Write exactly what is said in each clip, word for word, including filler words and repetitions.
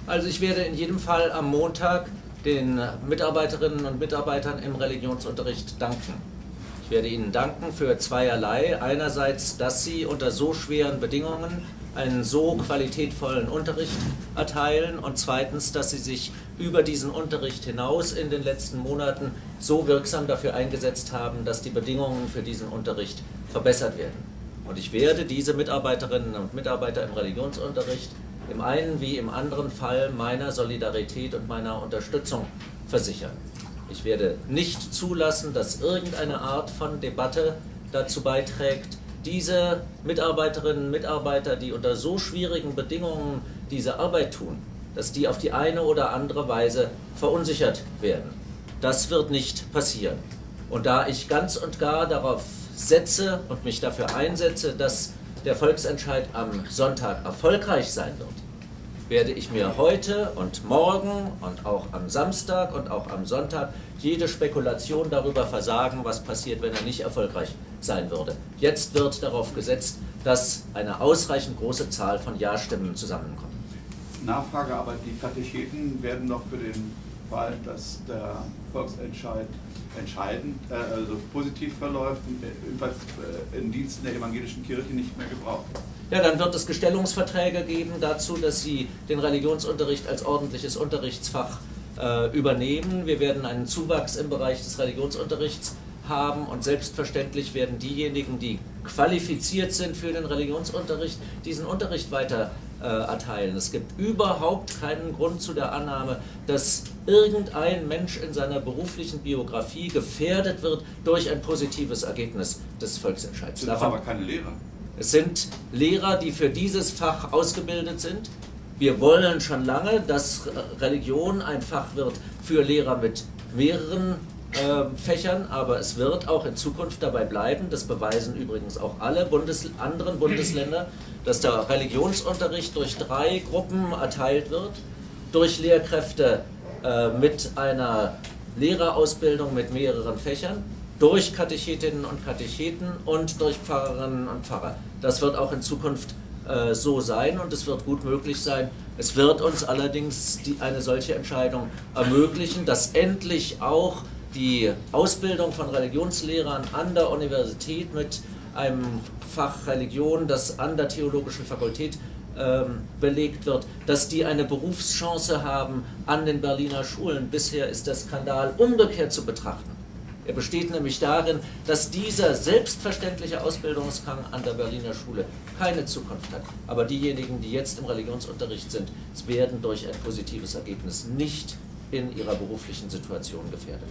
Also ich werde in jedem Fall am Montag den Mitarbeiterinnen und Mitarbeitern im Religionsunterricht danken. Ich werde ihnen danken für zweierlei. Einerseits, dass sie unter so schweren Bedingungen einen so qualitätvollen Unterricht erteilen und zweitens, dass sie sich über diesen Unterricht hinaus in den letzten Monaten so wirksam dafür eingesetzt haben, dass die Bedingungen für diesen Unterricht verbessert werden. Und ich werde diese Mitarbeiterinnen und Mitarbeiter im Religionsunterricht im einen wie im anderen Fall meiner Solidarität und meiner Unterstützung versichern. Ich werde nicht zulassen, dass irgendeine Art von Debatte dazu beiträgt, diese Mitarbeiterinnen und Mitarbeiter, die unter so schwierigen Bedingungen diese Arbeit tun, dass die auf die eine oder andere Weise verunsichert werden. Das wird nicht passieren. Und da ich ganz und gar darauf setze und mich dafür einsetze, dass der Volksentscheid am Sonntag erfolgreich sein wird, werde ich mir heute und morgen und auch am Samstag und auch am Sonntag jede Spekulation darüber versagen, was passiert, wenn er nicht erfolgreich sein würde. Jetzt wird darauf gesetzt, dass eine ausreichend große Zahl von Ja-Stimmen zusammenkommt. Nachfrage, aber die Katecheten werden doch für den Fall, dass der Volksentscheid entscheidend, äh, also positiv verläuft, jedenfalls äh, in Diensten der evangelischen Kirche nicht mehr gebraucht. Ja, dann wird es Gestellungsverträge geben dazu, dass Sie den Religionsunterricht als ordentliches Unterrichtsfach äh, übernehmen. Wir werden einen Zuwachs im Bereich des Religionsunterrichts haben und selbstverständlich werden diejenigen, die qualifiziert sind für den Religionsunterricht, diesen Unterricht weiter äh, erteilen. Es gibt überhaupt keinen Grund zu der Annahme, dass irgendein Mensch in seiner beruflichen Biografie gefährdet wird durch ein positives Ergebnis des Volksentscheids. Es sind aber keine Lehrer. Es sind Lehrer, die für dieses Fach ausgebildet sind. Wir wollen schon lange, dass Religion ein Fach wird für Lehrer mit mehreren äh, Fächern, aber es wird auch in Zukunft dabei bleiben, das beweisen übrigens auch alle Bundes anderen Bundesländer, dass der Religionsunterricht durch drei Gruppen erteilt wird, durch Lehrkräfte äh, mit einer Lehrerausbildung mit mehreren Fächern, durch Katechetinnen und Katecheten und durch Pfarrerinnen und Pfarrer. Das wird auch in Zukunft äh, so sein und es wird gut möglich sein. Es wird uns allerdings die, eine solche Entscheidung ermöglichen, dass endlich auch die Ausbildung von Religionslehrern an der Universität mit einem Fach Religion, das an der Theologischen Fakultät ähm, belegt wird, dass die eine Berufschance haben an den Berliner Schulen. Bisher ist der Skandal umgekehrt zu betrachten. Er besteht nämlich darin, dass dieser selbstverständliche Ausbildungsgang an der Berliner Schule keine Zukunft hat. Aber diejenigen, die jetzt im Religionsunterricht sind, werden durch ein positives Ergebnis nicht in ihrer beruflichen Situation gefährdet.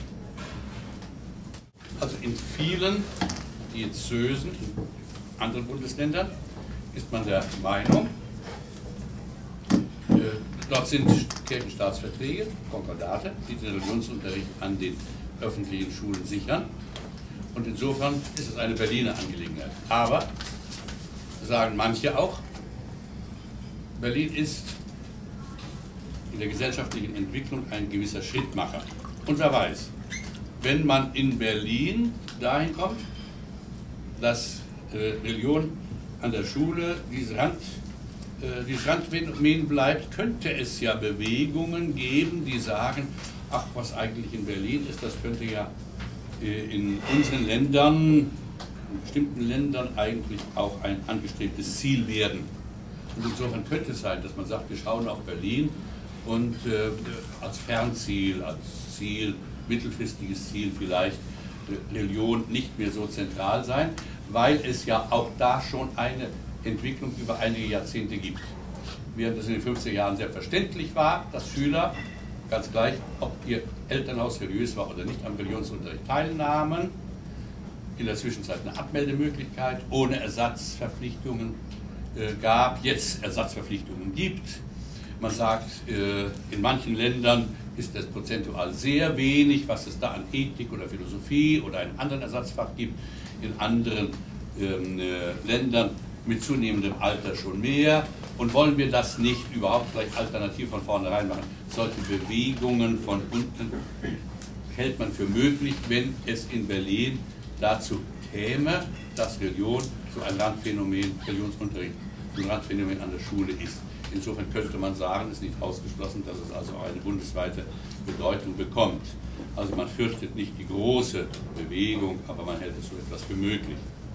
Also in vielen Diözesen, in anderen Bundesländern, ist man der Meinung, äh, dort sind Kirchenstaatsverträge, Konkordate, die den Religionsunterricht an den öffentlichen Schulen sichern. Und insofern ist es eine Berliner Angelegenheit. Aber, sagen manche auch, Berlin ist in der gesellschaftlichen Entwicklung ein gewisser Schrittmacher. Und wer weiß, wenn man in Berlin dahin kommt, dass äh, Religion an der Schule dieses, Rand, äh, dieses Randphänomen bleibt, könnte es ja Bewegungen geben, die sagen, ach, was eigentlich in Berlin ist, das könnte ja äh, in unseren Ländern, in bestimmten Ländern eigentlich auch ein angestrebtes Ziel werden. Und insofern könnte es sein, dass man sagt, wir schauen auf Berlin und äh, als Fernziel, als Ziel, mittelfristiges Ziel vielleicht Religion nicht mehr so zentral sein, weil es ja auch da schon eine Entwicklung über einige Jahrzehnte gibt. Während es in den fünfziger Jahren selbstverständlich war, dass Schüler, ganz gleich, ob ihr Elternhaus religiös war oder nicht, am Religionsunterricht teilnahmen, in der Zwischenzeit eine Abmeldemöglichkeit ohne Ersatzverpflichtungen äh, gab, jetzt Ersatzverpflichtungen gibt. Man sagt, äh, in manchen Ländern ist es prozentual sehr wenig, was es da an Ethik oder Philosophie oder einem anderen Ersatzfach gibt. In anderen ähm, äh, Ländern mit zunehmendem Alter schon mehr. Und wollen wir das nicht überhaupt gleich alternativ von vornherein machen? Solche Bewegungen von unten hält man für möglich, wenn es in Berlin dazu käme, dass Religion so ein Randphänomen, Religionsunterricht, so ein Randphänomen an der Schule ist. Insofern könnte man sagen, es ist nicht ausgeschlossen, dass es also auch eine bundesweite Bedeutung bekommt. Also man fürchtet nicht die große Bewegung, aber man hält es so etwas für möglich.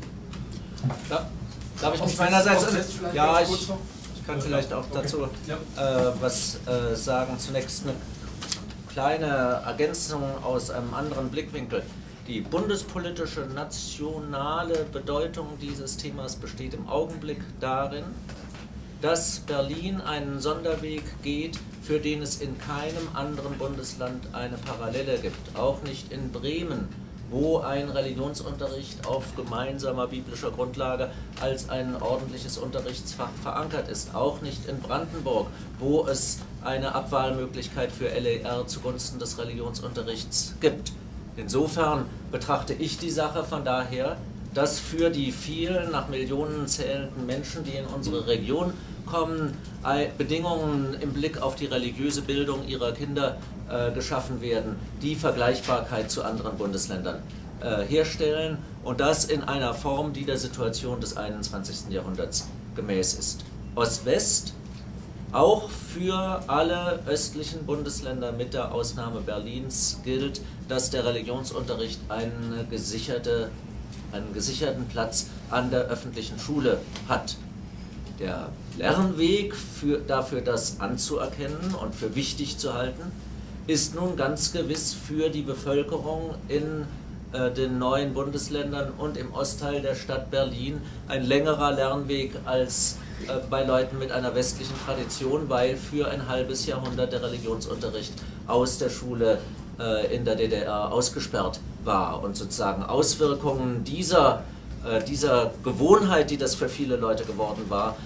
Ja. Darf ich mich meinerseits... Ja, ich, ich kann vielleicht auch dazu äh, was äh, sagen. Zunächst eine kleine Ergänzung aus einem anderen Blickwinkel. Die bundespolitische, nationale Bedeutung dieses Themas besteht im Augenblick darin, dass Berlin einen Sonderweg geht, für den es in keinem anderen Bundesland eine Parallele gibt. Auch nicht in Bremen, wo ein Religionsunterricht auf gemeinsamer biblischer Grundlage als ein ordentliches Unterrichtsfach verankert ist. Auch nicht in Brandenburg, wo es eine Abwahlmöglichkeit für L E R zugunsten des Religionsunterrichts gibt. Insofern betrachte ich die Sache von daher, dass für die vielen nach Millionen zählenden Menschen, die in unsere Region kommen, Bedingungen im Blick auf die religiöse Bildung ihrer Kinder äh, geschaffen werden, die Vergleichbarkeit zu anderen Bundesländern äh, herstellen, und das in einer Form, die der Situation des einundzwanzigsten Jahrhunderts gemäß ist. Ost-West, auch für alle östlichen Bundesländer mit der Ausnahme Berlins gilt, dass der Religionsunterricht eine gesicherte, einen gesicherten Platz an der öffentlichen Schule hat. Der Lernweg für, dafür, das anzuerkennen und für wichtig zu halten, ist nun ganz gewiss für die Bevölkerung in äh, den neuen Bundesländern und im Ostteil der Stadt Berlin ein längerer Lernweg als äh, bei Leuten mit einer westlichen Tradition, weil für ein halbes Jahrhundert der Religionsunterricht aus der Schule äh, in der D D R ausgesperrt war und sozusagen Auswirkungen dieser dieser Gewohnheit, die das für viele Leute geworden war,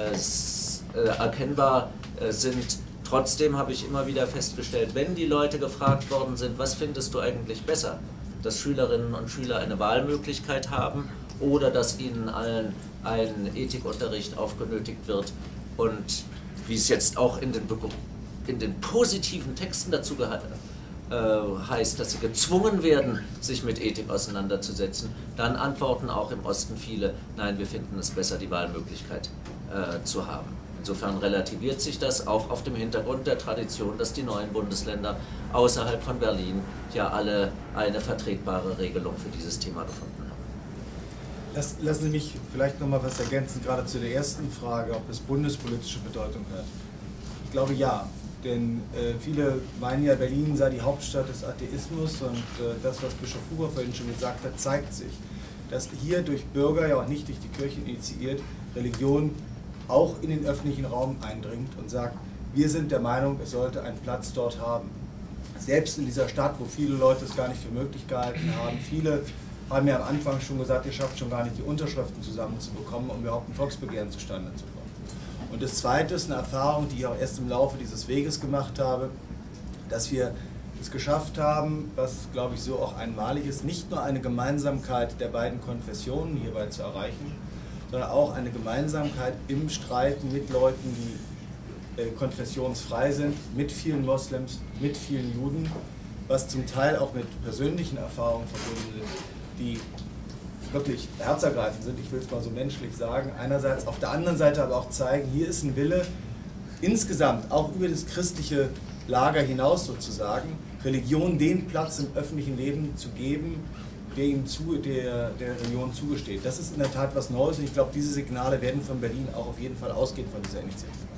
äh, erkennbar äh, sind. Trotzdem habe ich immer wieder festgestellt, wenn die Leute gefragt worden sind, was findest du eigentlich besser, dass Schülerinnen und Schüler eine Wahlmöglichkeit haben oder dass ihnen allen ein Ethikunterricht aufgenötigt wird, und wie es jetzt auch in den, in den positiven Texten dazu gehört heißt, dass sie gezwungen werden, sich mit Ethik auseinanderzusetzen, dann antworten auch im Osten viele, nein, wir finden es besser, die Wahlmöglichkeit äh, zu haben. Insofern relativiert sich das auch auf dem Hintergrund der Tradition, dass die neuen Bundesländer außerhalb von Berlin ja alle eine vertretbare Regelung für dieses Thema gefunden haben. Lass, lassen Sie mich vielleicht noch mal was ergänzen, gerade zu der ersten Frage, ob es bundespolitische Bedeutung hat. Ich glaube ja. Denn äh, viele meinen ja, Berlin sei die Hauptstadt des Atheismus, und äh, das, was Bischof Huber vorhin schon gesagt hat, zeigt sich, dass hier durch Bürger, ja auch nicht durch die Kirche initiiert, Religion auch in den öffentlichen Raum eindringt und sagt, wir sind der Meinung, es sollte einen Platz dort haben. Selbst in dieser Stadt, wo viele Leute es gar nicht für möglich gehalten haben, viele haben ja am Anfang schon gesagt, ihr schafft schon gar nicht die Unterschriften zusammenzubekommen, um überhaupt ein Volksbegehren zustande zu bringen. Und das Zweite ist eine Erfahrung, die ich auch erst im Laufe dieses Weges gemacht habe, dass wir es geschafft haben, was glaube ich so auch einmalig ist, nicht nur eine Gemeinsamkeit der beiden Konfessionen hierbei zu erreichen, sondern auch eine Gemeinsamkeit im Streiten mit Leuten, die äh, konfessionsfrei sind, mit vielen Moslems, mit vielen Juden, was zum Teil auch mit persönlichen Erfahrungen verbunden ist, die wirklich herzergreifend sind, ich will es mal so menschlich sagen, einerseits, auf der anderen Seite aber auch zeigen, hier ist ein Wille, insgesamt, auch über das christliche Lager hinaus sozusagen, Religion den Platz im öffentlichen Leben zu geben, der ihm zu, der, der Religion zugesteht. Das ist in der Tat was Neues, und ich glaube, diese Signale werden von Berlin auch auf jeden Fall ausgehen von dieser Initiative.